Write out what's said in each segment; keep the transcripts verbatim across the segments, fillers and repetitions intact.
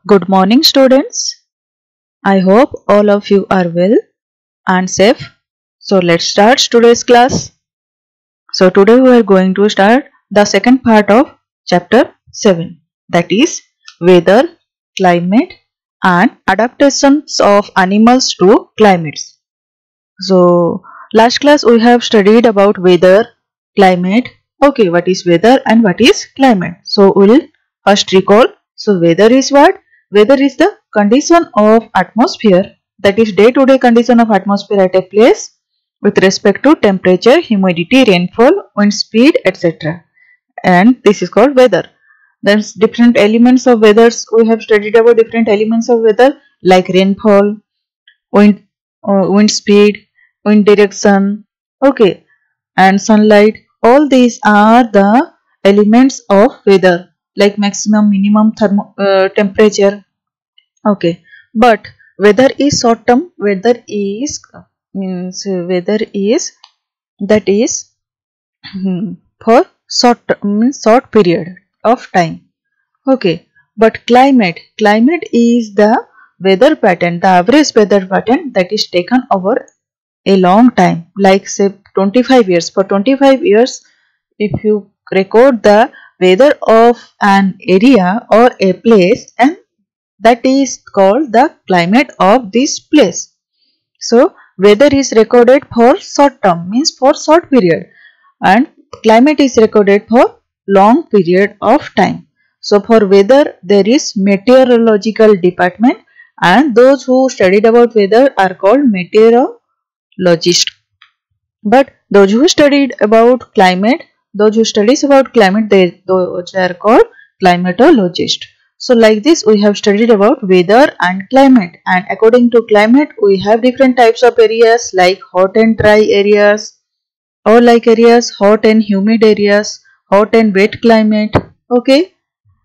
Good morning, students. I hope all of you are well and safe. So let's start today's class. So today we are going to start the second part of chapter seven, that is weather, climate and adaptations of animals to climates. So last class we have studied about weather, climate. Okay, what is weather and what is climate? So we will first recall. So weather is what? Weather is the condition of atmosphere, that is day to day condition of atmosphere at a place with respect to temperature, humidity, rainfall, wind speed, et cetera. And this is called weather. There's different elements of weathers. We have studied about different elements of weather like rainfall, wind, uh, wind speed, wind direction, okay, and sunlight. All these are the elements of weather, like maximum, minimum thermo, uh, temperature. Okay, but weather is short term. Weather is means weather is that is hmm, for short means short period of time. Okay, but climate climate is the weather pattern, the average weather pattern that is taken over a long time, like say twenty-five years. For twenty-five years, if you record the weather of an area or a place, and that is called the climate of this place. So weather is recorded for short term, means for short period, and climate is recorded for long period of time. So for weather there is meteorological department, and those who studied about weather are called meteorologists. But those who studied about climate, those who studies about climate, they those are called climatologists. So like this we have studied about weather and climate, and according to climate we have different types of areas like hot and dry areas, or like areas hot and humid areas, hot and wet climate. Okay,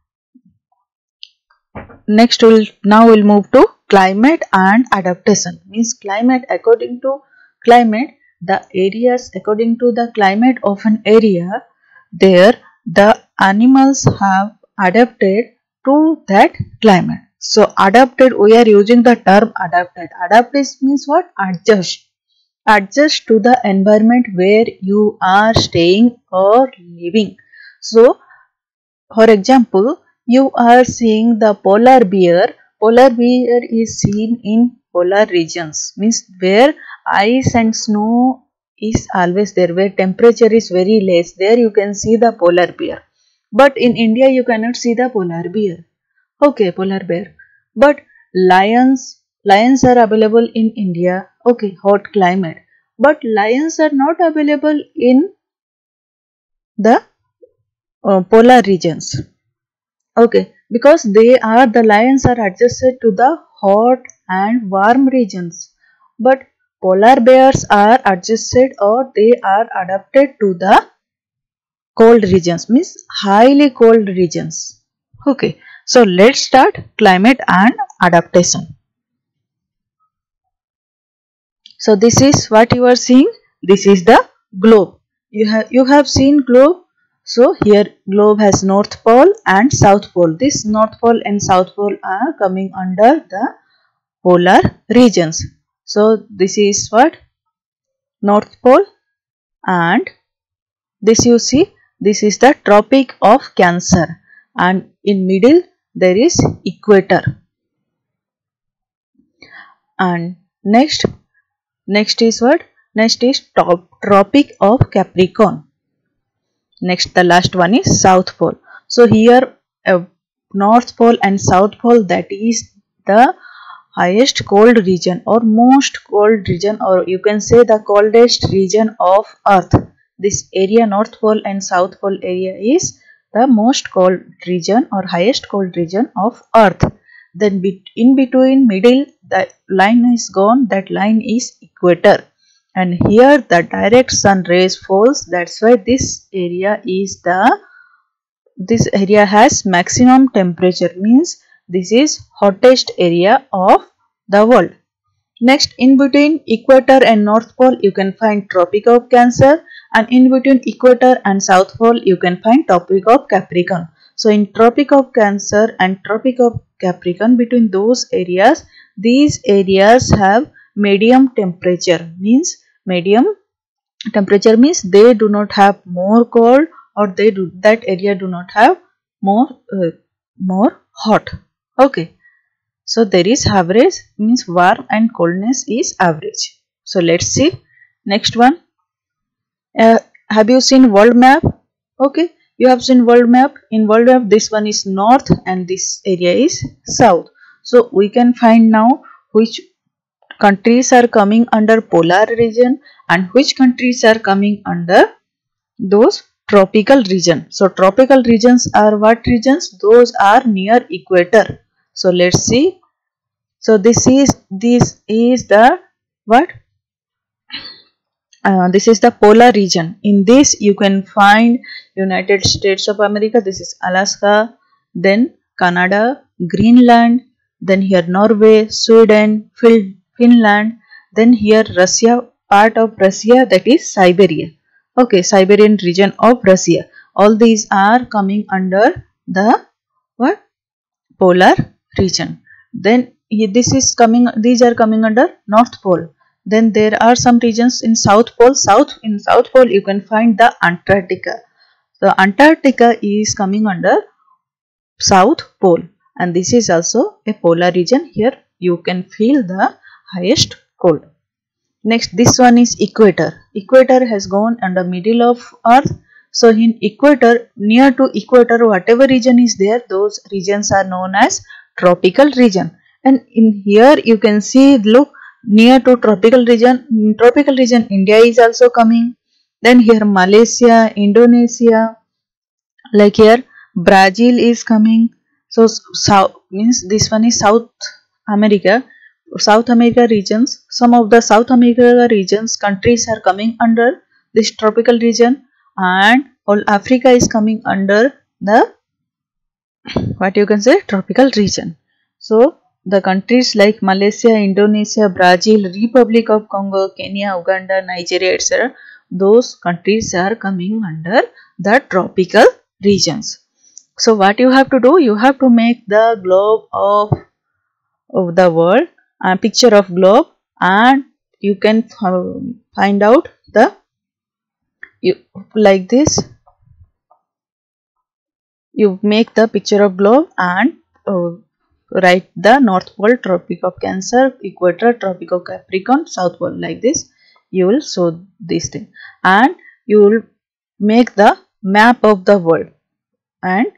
next we'll now we'll move to climate and adaptation. Means climate, according to climate, the areas according to the climate of an area, there the animals have adapted to that climate. So adapted, we are using the term adapted. Adapted means what? Adjust. Adjust to the environment where you are staying or living. So for example, you are seeing the polar bear. Polar bear is seen in polar regions, means where ice and snow is always there, where temperature is very less. There you can see the polar bear. But in India you cannot see the polar bear. Okay, polar bear. But lions, lions are available in India. Okay, hot climate. But lions are not available in the uh, polar regions. Okay, because they are the lions are adjusted to the hot and warm regions, but polar bears are adjusted or they are adapted to the cold regions, means highly cold regions. Okay, so let's start climate and adaptation. So this is what you are seeing. This is the globe. You have you have seen globe. So here globe has North Pole and South Pole. This North Pole and South Pole are coming under the polar regions. So this is what? North Pole, and this you see, this is the Tropic of Cancer, and in middle there is equator. And next, next is what? Next is top, Tropic of Capricorn. Next, the last one is South Pole. So here uh, North Pole and South Pole, that is the highest cold region or most cold region, or you can say the coldest region of Earth. This area, North Pole and South Pole area, is the most cold region or highest cold region of Earth. Then in between, middle, the line is gone, that line is equator. And here the direct sun rays falls. That's why this area is the this area has maximum temperature, means this is hottest area of the world. Next, in between equator and North Pole you can find Tropic of Cancer, and in between equator and South Pole you can find Tropic of Capricorn. So in Tropic of Cancer and Tropic of Capricorn, between those areas, these areas have medium temperature. Means medium temperature means they do not have more cold, or they do that area do not have more uh, more hot. Okay. So there is average, means warm and coldness is average. So let's see next one. Uh, have you seen world map? Okay, you have seen world map. In world map, this one is north and this area is south. So we can find now which countries are coming under polar region and which countries are coming under those tropical region. So tropical regions are what regions? Those are near equator. So let's see. So this is this is the what? Uh, this is the polar region. In this you can find United States of America. This is Alaska, then Canada, Greenland, then here Norway, Sweden, Finland, then here Russia, part of Russia, that is Siberia. Okay, Siberian region of Russia. All these are coming under the what? Polar region. Then this is coming, these are coming under North Pole. Then there are some regions in South Pole. South in South Pole you can find the Antarctica. The Antarctica is coming under South Pole, and this is also a polar region. Here you can feel the highest cold. Next, this one is equator. Equator has gone under middle of earth. So in equator, near to equator, whatever region is there, those regions are known as tropical region. And in here you can see, look, near to tropical region, in tropical region India is also coming. Then here Malaysia, Indonesia, like here Brazil is coming. So south means this one is South America. South America regions, some of the South America regions countries are coming under this tropical region, and all Africa is coming under the what you can say tropical region. So the countries like Malaysia, Indonesia, Brazil, Republic of Congo, Kenya, Uganda, Nigeria, et cetera. Those countries are coming under the tropical regions. So what you have to do? You have to make the globe of, of the world, a picture of globe, and you can find out the you like this. You make the picture of globe and uh, write the North Pole, Tropic of Cancer, Equator, Tropic of Capricorn, South Pole, like this. You will show this thing, and you will make the map of the world and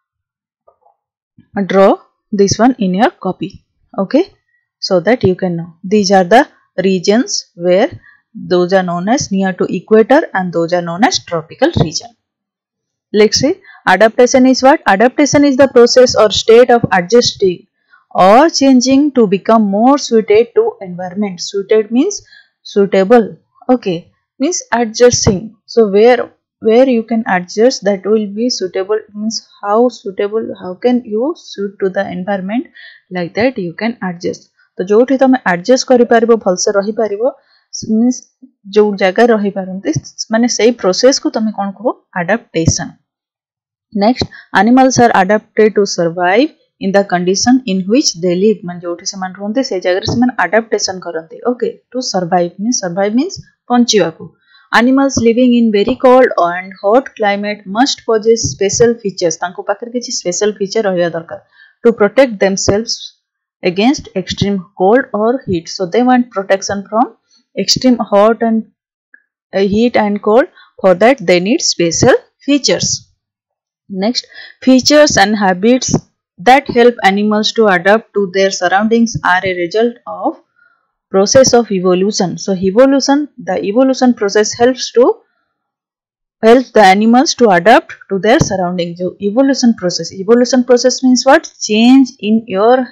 draw this one in your copy. Okay, so that you can know these are the regions where those are known as near to equator and those are known as tropical region. Let's see. Adaptation is what? Adaptation is the process or state of adjusting or changing to become more suited to environment. Suited means suitable. Okay, means adjusting. So where where you can adjust, that will be suitable, means how suitable, how can you suit to the environment, like that you can adjust. तो जोठी तमे adjust करि परिबो भलसे रही परिबो, means जो जगह रही परंती माने सही process को तमे कोन को adaptation. Next, animals are adapted to survive in the condition in which they live. Man जोठी से मन रहंते से जगह से मन adaptation करंते. Okay, to survive means survive means पहुंचिवा को. Animals living in very cold and hot climate must possess special features. तांको पाकर किसी special feature रहया दरकार to protect themselves against extreme cold or heat. So they want protection from extreme hot and uh, heat and cold. For that they need special features. Next, features and habits that help animals to adapt to their surroundings are a result of process of evolution. So evolution, the evolution process helps to help the animals to adapt to their surroundings. So evolution process, evolution process means what? Change in your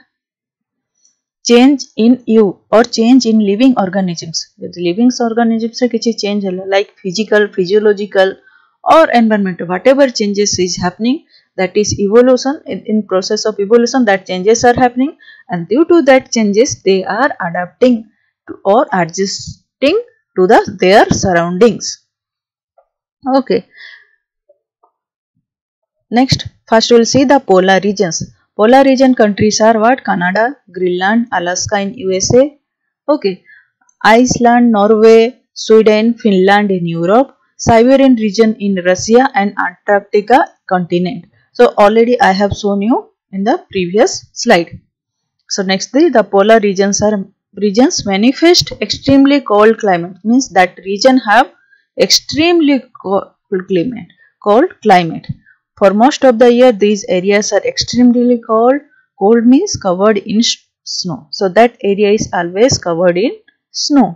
change in you or change in living organisms. The living organisms से किसी change है, like physical, physiological or environmental, whatever changes is happening, that is evolution. In, in process of evolution, that changes are happening, and due to that changes they are adapting to or adjusting to the their surroundings. Okay. Next, First we will see the polar regions. Polar region countries are what? Canada, Greenland, Alaska in U S A. Okay. Iceland, Norway, Sweden, Finland in Europe, Siberian region in Russia and Antarctica continent. So already I have shown you in the previous slide. So nextly, the polar regions are regions manifest extremely cold climate, means that region have extremely cold climate. Cold climate. For most of the year, these areas are extremely cold. Cold means covered in snow. So that area is always covered in snow.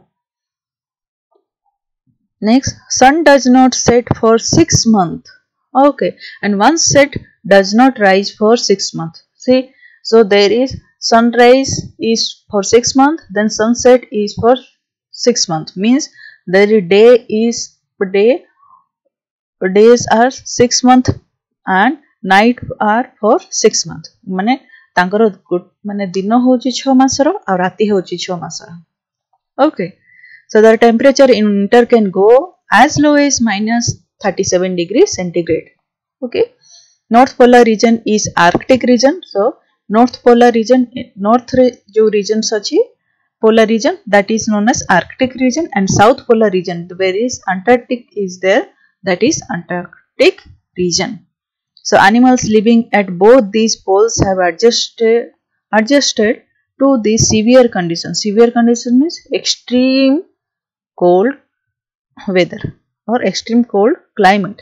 Next, sun does not set for six months. Okay, and once set does not rise for six months. See, so there is sunrise is for six months, then sunset is for six months. Means the day is day days are six months and night are for six months. माने तांकर माने दिन होची छह मासर और राति होची छह मासर. Okay, so the temperature in winter can go as low as minus thirty-seven degrees centigrade. Okay, North polar region is Arctic region. So North polar region, North जो regions अच्छी polar region, that is known as Arctic region, and South polar region where is Antarctic is there, that is Antarctic region. So animals living at both these poles have adjusted adjusted to these severe conditions. Severe condition means extreme cold weather or extreme cold climate.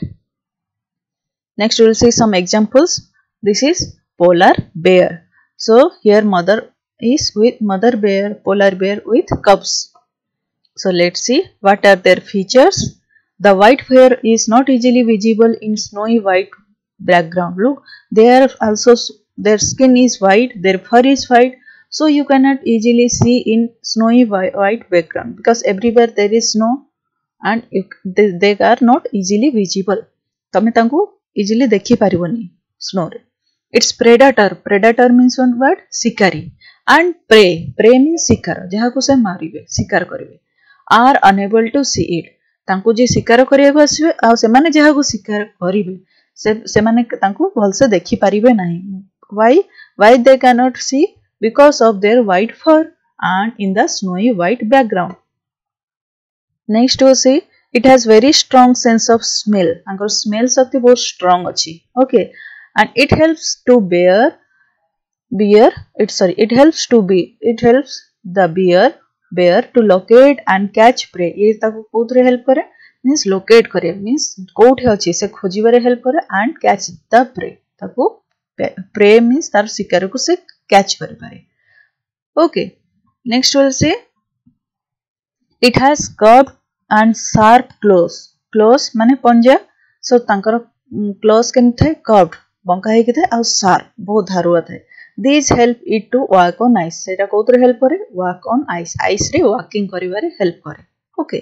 Next we will see some examples. This is polar bear. So here mother is with mother bear, polar bear with cubs. So let's see what are their features. The white fur is not easily visible in snowy white background. Look, they are also, their skin is white, their fur is white. So you cannot easily see in snowy white background because everywhere there is snow and they, they are not easily visible. तमे तांको easily देखी पारिबोनी snow रे. Its predator, predator means one word शिकारी, and prey, prey means शिकार, जहा को से मारिबे, शिकार करिवे, are unable to see it. तांको जे शिकार करिया आसीबे आ से माने जहा को शिकार करिवे से से माने तांको भलसे देखी पारिबे नाही. Why? Why they cannot see? Because of their white fur and in the snowy white background. Next we see it has very strong sense of smell. Ankar smell sakti बहुत strong achi. Okay, and it helps to bear bear it sorry it helps to be it helps the bear bear to locate and catch prey. ये ताको कोथरे help करे means locate करे means कोठे अछि से खोजिबारे help करे and catch the prey. ताको prey means तार शिकार को से catch करि पारे. Okay, next we will see it has curved and sharp claws. Claws माने पंजा. So तांकर claws केन थे curved बंका हे के थे और sharp बहुत धारुआ थे. These help it to walk on ice. सेटा कोथरे help करे walk on ice. Ice रे walking करिवारे help करे. Okay.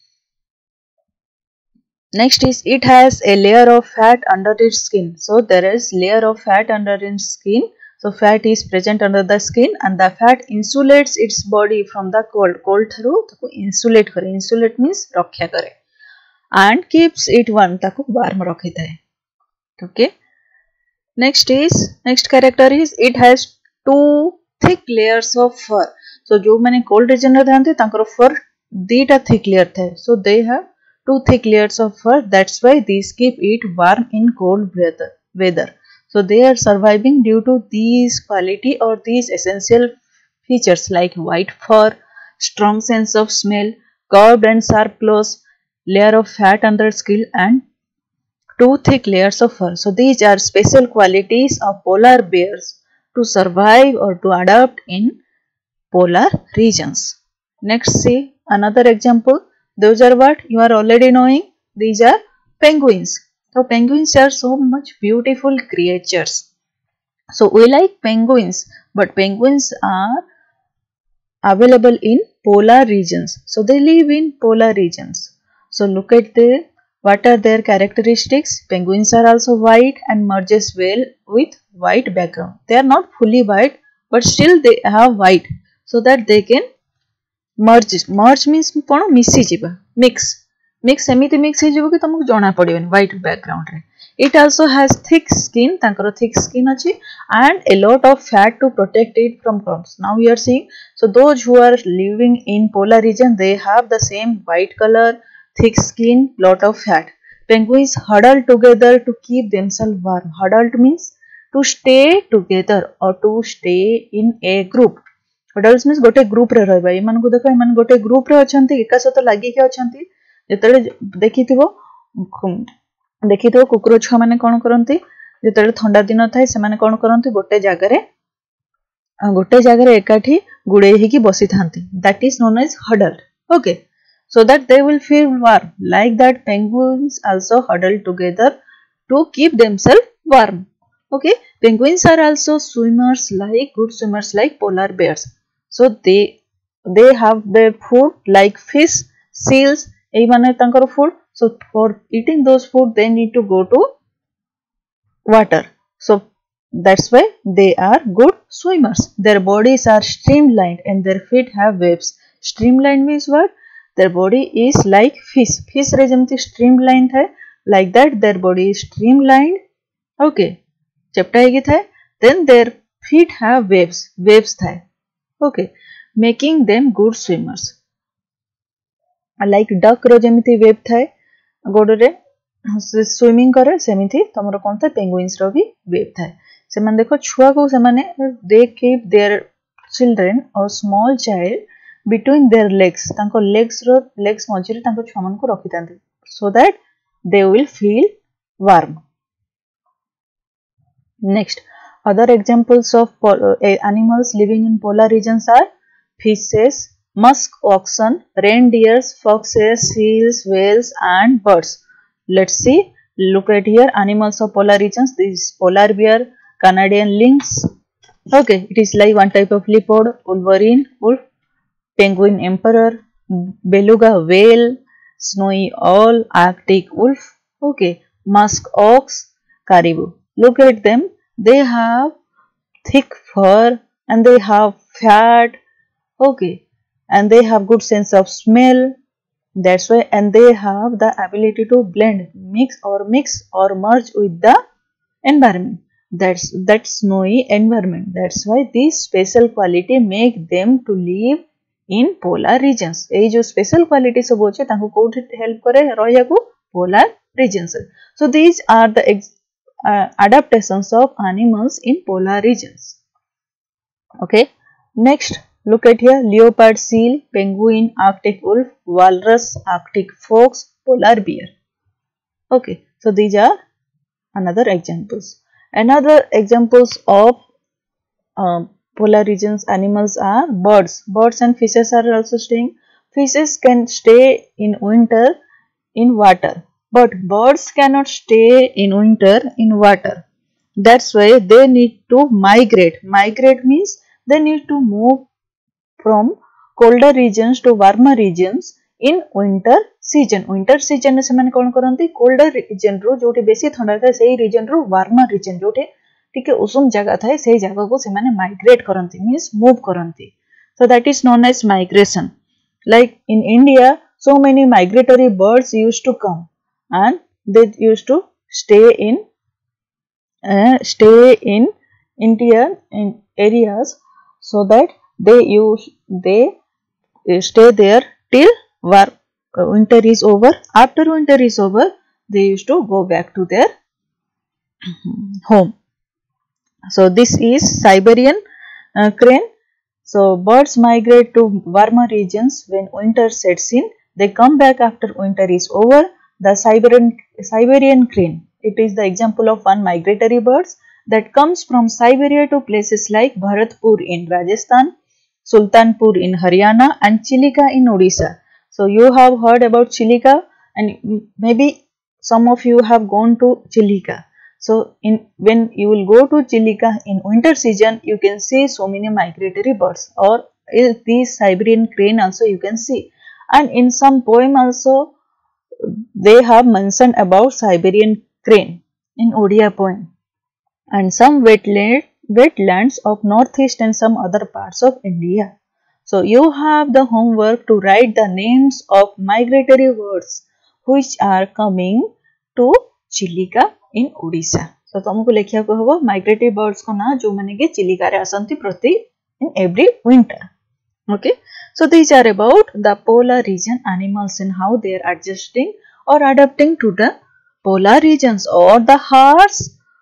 Next is it has a layer of fat under its skin. So there is layer of fat under its skin. So fat is present under the skin and the fat insulates its body from the cold. Cold through ताको insulate करे. Insulate means रक्षा करे and keeps it warm. ताको warm रखिता है. Okay. Next is next character is it has two thick layers of fur. So जो मैंने cold region रे रहते तांकर fur दीटा thick layer थे. So they have two thick layers of fur. That's why these keep it warm in cold weather. weather. So they are surviving due to these quality or these essential features like white fur, strong sense of smell, curved and sharp claws, layer of fat under skin and two thick layers of fur. So these are special qualities of polar bears to survive or to adapt in polar regions. Next see another example. Those are what you are already knowing. These are penguins. So penguins are so much beautiful creatures. So we like penguins, but penguins are available in polar regions. So they live in polar regions. So look at the what are their characteristics. Penguins are also white and merges well with white background. They are not fully white, but still they have white so that they can merge. Merge means mixi jiba, mix. Mix एमिति mix हो कि तुमको जना पड़िबन white background रे. It also has thick skin, tankaro thick skin achi, and a lot of fat to protect it from crops. Now we are seeing, so those who are living in polar region, they have the same white color, thick skin, lot of fat. Penguins huddle together to keep themselves warm. Huddled means to stay together or to stay in a group. Huddles means गोटे group रे रहबा. एमान को देखो, एमान गोटे group रे अछंती, एका सहित लागि के अछंती. जेतले देखिथिबो देखिथिबो कुकुर छुआ माने कोन करंती, जेतले ठंडा दिन थाए से माने कोन करंती, गोटे जागा रे गोटे जागा रे एकाठी गुडे हेकी बसी थांती. That is known as huddle. Okay, so that they will feel warm. Like that, penguins also huddle together to keep themselves warm. Okay, penguins are also swimmers, like good swimmers like polar bears. So they they have their food like fish, seals. ei mane tankar food. So for eating those food, they need to go to water. So that's why they are good swimmers. Their bodies are streamlined and their feet have waves. Streamlined means what? Their body is like fish. Fish re jemti streamlined hai, like that their body is streamlined. Okay, chapta hegi thai. Then their feet have waves. Waves thai. Okay, making them good swimmers. Like duck रो जमिति web थाए गोड़ रे swimming करे, सेमिति तमरो कोन था penguins रो भी wave थाए. से मन देखो छुआ को से माने दे कीप देयर चिल्ड्रन और small child between their legs. तांको लेग्स रो लेग्स मझिरे तांको छुआ मन को रखि तांते, so that they will feel warm. Next, other examples of animals living in polar regions are fishes, musk oxen, reindeers, foxes, seals, whales and birds. Let's see, look at here, animals of polar regions. This is polar bear, Canadian lynx. Okay, it is like one type of leopard, wolverine, wolf, penguin emperor, beluga whale, snowy owl, arctic wolf. Okay, musk ox, caribou. Look at them, they have thick fur and they have fat. Okay, and they have good sense of smell. That's why, and they have the ability to blend, mix or mix or merge with the environment. That's that snowy environment. That's why this special quality make them to live in polar regions. ये जो special quality सब होचे तांको कोठी help करे रहिया को polar regions. So these are the uh, adaptations of animals in polar regions. Okay, next. Look at here, leopard, seal, penguin, arctic wolf, walrus, arctic fox, polar bear. Okay, so these are another examples. Another examples of uh, polar regions animals are birds. Birds and fishes are also staying. Fishes can stay in winter in water, but birds cannot stay in winter in water. That's why they need to migrate. Migrate means they need to move from colder regions to warmer regions in winter season. Winter season से माने कौन करंती, colder region रो जोटे बेसी ठंडा था सेही region रो warmer region Jote टिके उषुम जगह था सेही जगह को से माने migrate करंती, means move करंती. So that is known as migration. Like in India, so many migratory birds used to come and they used to stay in uh, stay in India in areas, so that they use they stay there till war, uh, winter is over. After winter is over, they used to go back to their home. So this is Siberian uh, crane. So birds migrate to warmer regions when winter sets in. They come back after winter is over. The Siberian Siberian crane. It is the example of one migratory birds that comes from Siberia to places like Bharatpur in Rajasthan, Sultanpur in Haryana and Chilika in Odisha. So you have heard about Chilika and maybe some of you have gone to Chilika. So in when you will go to Chilika in winter season, you can see so many migratory birds, or these Siberian crane also you can see. And in some poem also they have mentioned about Siberian crane in Odia poem. And some wetland, wetlands of northeast and some other parts of India. So you have the homework to write the names of migratory birds which are coming to Chilika in Odisha. तो तुमको लिखिया को हबो migratory birds को ना जो माने के चिलिका रे आसंती प्रति in every winter. Okay, so these are about the polar region animals and how they are adjusting or adapting to the polar regions or the harsh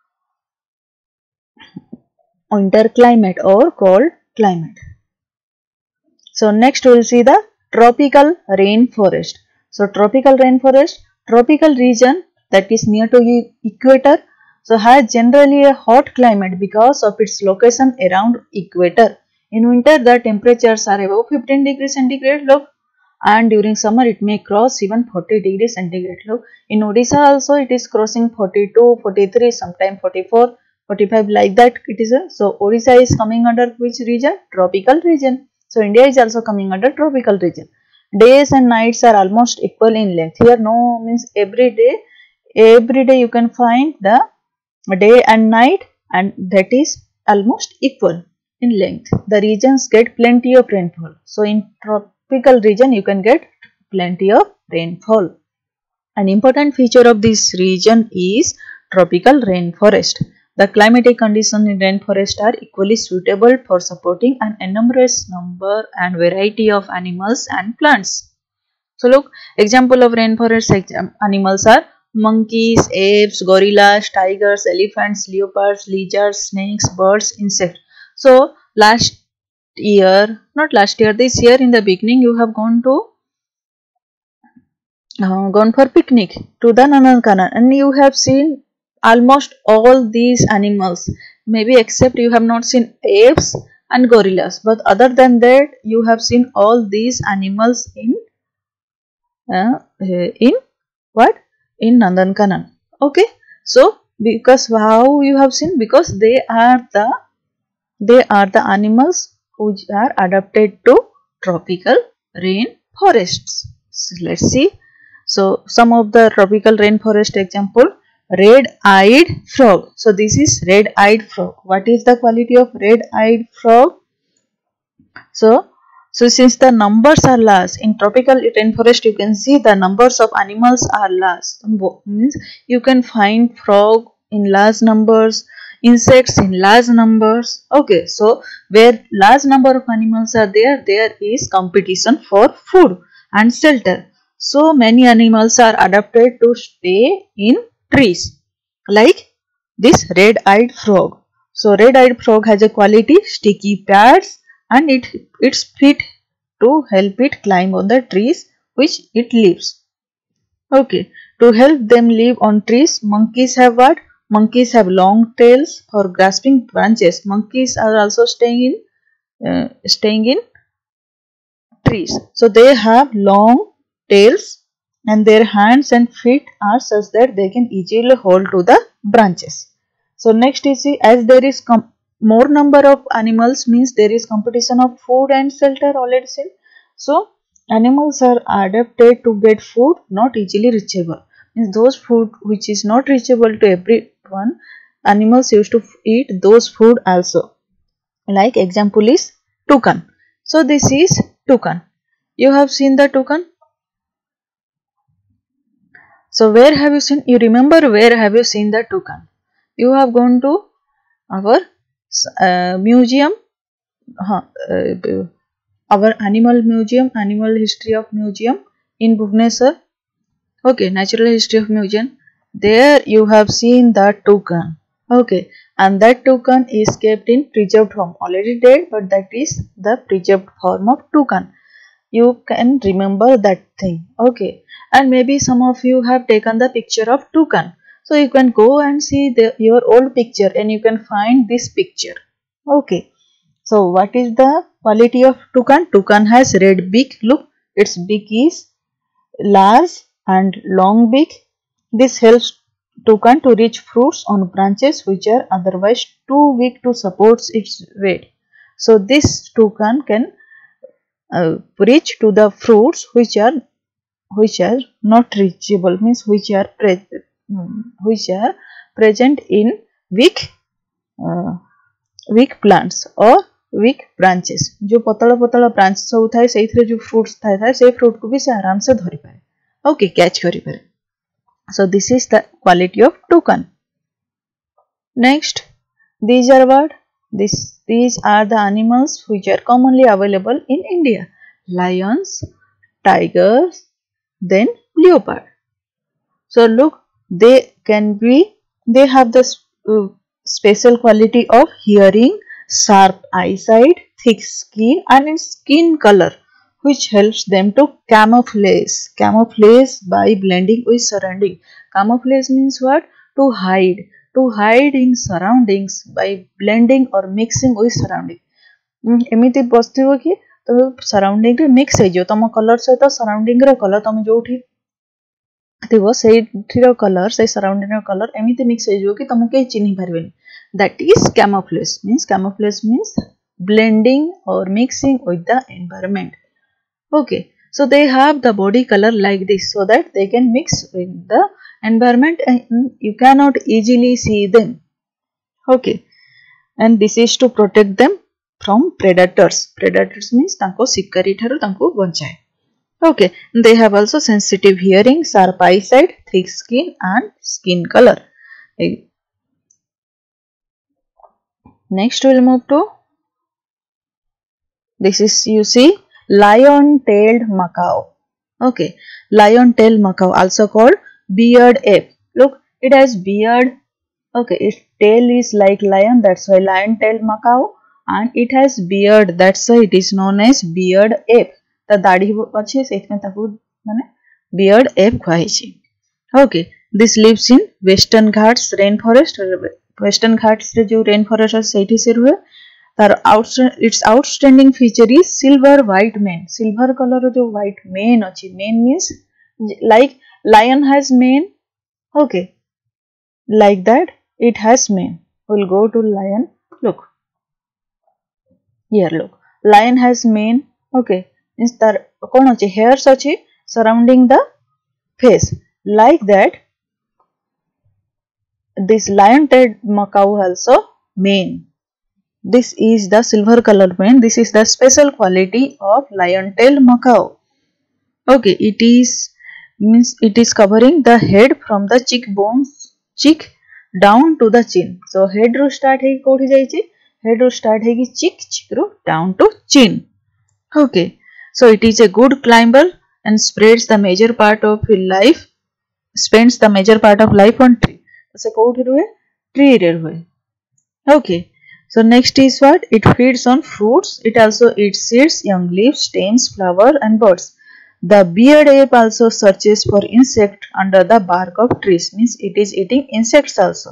winter climate or cold climate. So next we will see the tropical rainforest. So tropical rainforest, tropical region that is near to the equator, so has generally a hot climate because of its location around equator. In winter the temperatures are above fifteen degrees centigrade low, and during summer it may cross even forty degrees centigrade low. In Odisha also it is crossing forty-two, forty-three, sometimes forty-four, forty-five, like that it is a, so Odisha is coming under which region? Tropical region. So India is also coming under tropical region. Days and nights are almost equal in length. Here no means every day, every day you can find the day and night, and that is almost equal in length. The regions get plenty of rainfall. So in tropical region you can get plenty of rainfall. An important feature of this region is tropical rainforest. The climatic conditions in rainforest are equally suitable for supporting an enormous number and variety of animals and plants. So look, example of rainforest animals are monkeys, apes, gorillas, tigers, elephants, leopards, lizards, snakes, birds, insects. So last year, not last year, this year in the beginning you have gone to uh, gone for picnic to the Nandankanan, and you have seen almost all these animals, maybe except you have not seen apes and gorillas, but other than that you have seen all these animals in uh, in what? In Nandankanan. Okay, so because how you have seen? Because they are the they are the animals which are adapted to tropical rainforests. So let's see. So some of the tropical rainforest example: red-eyed frog. So this is red-eyed frog. What is the quality of red-eyed frog? So, so since the numbers are large in tropical rainforest, you can see the numbers of animals are large. Means you can find frog in large numbers, insects in large numbers. Okay, so where large number of animals are there, there is competition for food and shelter. So many animals are adapted to stay in trees, like this red-eyed frog. So red-eyed frog has a quality sticky pads, and it its feet to help it climb on the trees which it lives. Okay, to help them live on trees, monkeys have what? Monkeys have long tails for grasping branches. Monkeys are also staying in uh, staying in trees. So they have long tails, and their hands and feet are such that they can easily hold to the branches. So next is, as there is more number of animals, means there is competition of food and shelter, already seen. So animals are adapted to get food not easily reachable. Means those food which is not reachable to everyone, animals used to eat those food also. Like example is toucan. So this is toucan. You have seen the toucan. So where have you seen? You remember where have you seen the toucan? You have gone to our uh, museum, uh, uh, our animal museum, animal history of museum in Bhubaneswar. Okay, natural history of museum. There you have seen the toucan. Okay, and that toucan is kept in preserved form. Already dead, but that is the preserved form of toucan. You can remember that thing. Okay, and maybe some of you have taken the picture of toucan. So you can go and see the, your old picture, and you can find this picture. Okay, so what is the quality of toucan? Toucan has red beak. Look, its beak is large and long beak. This helps toucan to reach fruits on branches which are otherwise too weak to support its weight. So this toucan can uh, reach to the fruits which are which are not reachable, means which are pre which are present in weak uh, weak plants or weak branches. जो पतला पतला branch सब थाए सेइथरे जो fruits थाए थाए से fruit को भी से आराम से धरि पाए. okay catch kari pare. So this is the quality of toucan. Next, these are what? This, these are the animals which are commonly available in India. Lions, tigers, then leopard. So look, they can be, they have the uh, special quality of hearing, sharp eyesight, thick skin and skin color, which helps them to camouflage. Camouflage by blending with surrounding. Camouflage means what? To hide. To hide in surroundings by blending or mixing with surrounding. एमिति बसथिबो कि तो surrounding रे mix हे जो तम colour सहित surrounding रे colour तम जोठी थिबो सेठिर कलर से सराउंडिंग रे कलर एमिति मिक्स हे जो कि तम के चिन्हि परबेनी. That is camouflage. Means camouflage means blending or mixing with the environment. Okay, so they have the body color like this so that they can mix with the environment and you cannot easily see them. Okay, and this is to protect them from predators. Predators means tanko sikari tharu tanko banchae. Okay, they have also sensitive hearing, sharp eyesight, thick skin and skin color. Next we will move to, this is, you see, lion-tailed macaw. Okay, lion-tailed macaw, also called beard ape. Look, it has beard. Okay, its tail is like lion, that's why lion-tailed macaw, and it has beard, that's why it is known as beard ape. The दाढ़ी अच्छे से इसमें ताकू माने beard ape कहाइछि. Okay, this lives in Western Ghats rainforest. Western Ghats रे जो rainforest है सेठी से रुहे. तार its outstanding feature is silver white mane. Silver color जो white mane अच्छी. Mane means like lion has mane. Okay, like that it has mane. We'll go to lion. Look here. Look, lion has mane. Okay, means तार कौन अच्छी hairs अच्छी surrounding the face. Like that, this lion-tailed macaw also mane. This is the silver color mane. This is the special quality of lion-tailed macaw. Okay, it is means it is covering the head from the cheekbones, cheek down to the chin. So head ru start है कोठी जाइछि. Head ru start है कि cheek, cheek ru down to chin. Okay, so it is a good climber and spreads the major part of his life. Spends the major part of life on tree. से कोठी रुहे? Tree रे रुहे. Okay. So next is what? It feeds on fruits. It also eats seeds, young leaves, stems, flower and birds. The beard ape also searches for insect under the bark of trees. Means it is eating insects also.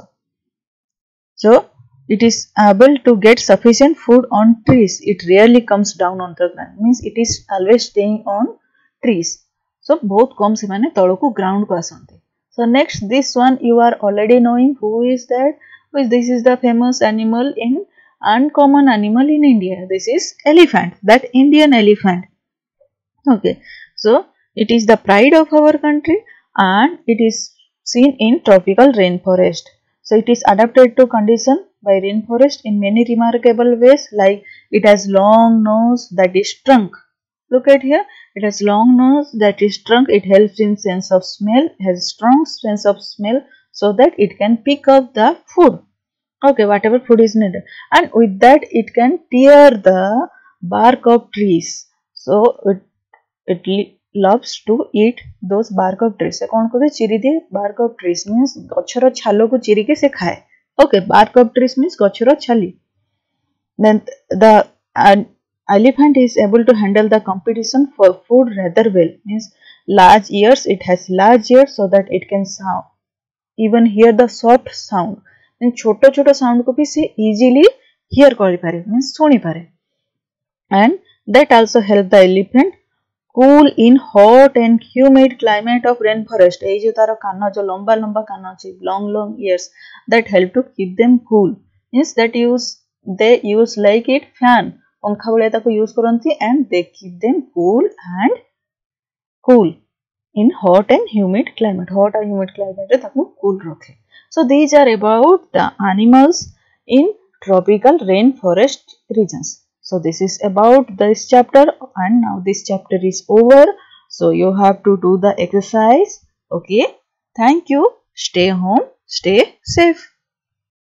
So it is able to get sufficient food on trees. It rarely comes down on the ground. Means it is always staying on trees. So बहुत कम से माने तलो को ground को आसंते. So next, this one you are already knowing. Who is that? This is the famous animal in uncommon animal in India. This is elephant, that Indian elephant. Okay, so it is the pride of our country and it is seen in tropical rainforest. So it is adapted to condition by rainforest in many remarkable ways, like it has long nose that is trunk. Look at here, it has long nose that is trunk. It helps in sense of smell, has strong sense of smell so that it can pick up the food. Okay, whatever food is needed, and with that it can tear the bark of trees. So it it loves to eat those bark of trees. से कौन को चिरी दे bark of trees means गछर छालो को चिरी के से खाए. Okay, bark of trees means गछर छाली. Then the uh, elephant is able to handle the competition for food rather well. Means large ears. It has large ears so that it can sound even hear the soft sound. छोटो छोटो sound को भी से easily here करि पारे. Means सुनी पारे. And that also help the elephant cool in hot and humid climate of rainforest. ए जो तारो कान जो लंबा लंबा कान अछि, long long ears, that help to keep them cool. Means that use they use like it fan. पंखा भले ताको use करंती and they keep them cool and cool in hot and humid climate. Hot and humid climate रे ताको cool रखे. So these are about the animals in tropical rainforest regions. So this is about this chapter, and now this chapter is over. So you have to do the exercise. Okay. Thank you. Stay home. Stay safe.